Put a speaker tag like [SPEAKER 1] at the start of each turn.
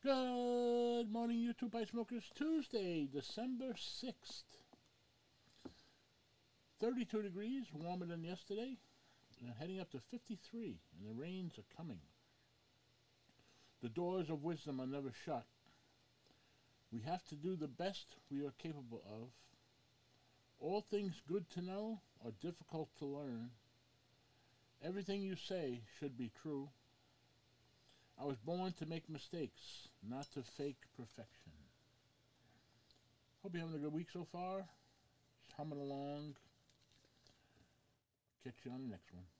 [SPEAKER 1] Good morning, YouTube Pipe Smokers. Tuesday, December 6th. 32 degrees, warmer than yesterday. And heading up to 53, and the rains are coming. The doors of wisdom are never shut. We have to do the best we are capable of. All things good to know are difficult to learn. Everything you say should be true. I was born to make mistakes, not to fake perfection. Hope you're having a good week so far. Just humming along. Catch you on the next one.